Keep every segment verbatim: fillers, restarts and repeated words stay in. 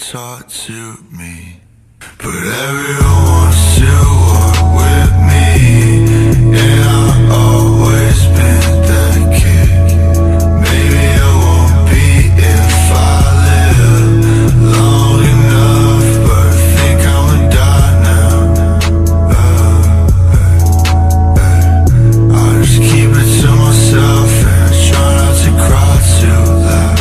talk to me, but everyone wants to walk with me. And I've always been that kid. Maybe I won't be if I live long enough, but I think I'ma die now. uh, uh, I just keep it to myself and try not to cry too loud.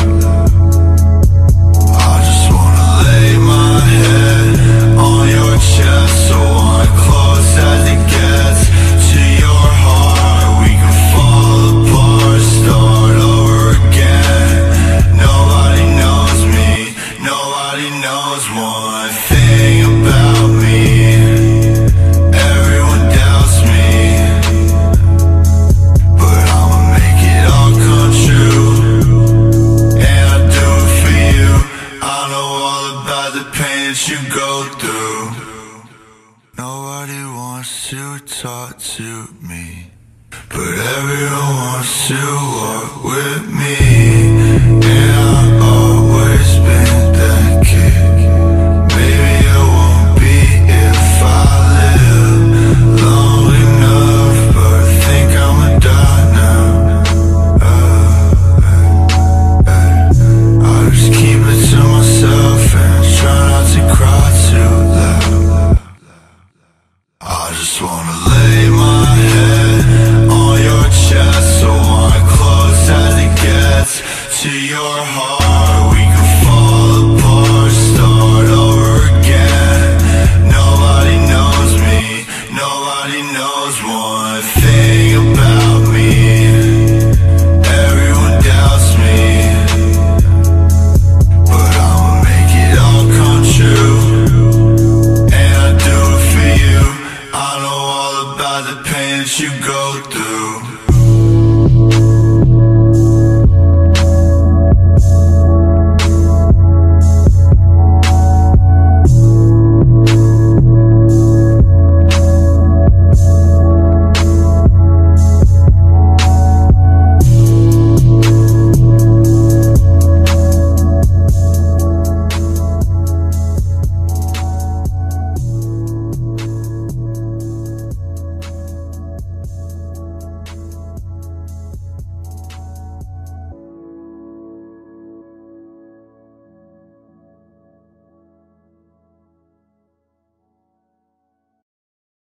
I just wanna lay my head on your chest, so on close as it gets to your heart. We can fall apart, start over again. Nobody knows me, nobody knows one thing about me. Everyone doubts me, but I'ma make it all come true. And I do it for you. I know all about the pain that you go through. Nobody wants to talk to me, but everyone wants to walk with me. And I've always been that kid. Maybe I won't be if I live long enough, but I think I'ma die now. uh, uh, I just keep it to myself and try not to cry too loud. I just wanna lay my head on your chest, so on close as it gets to your heart. We can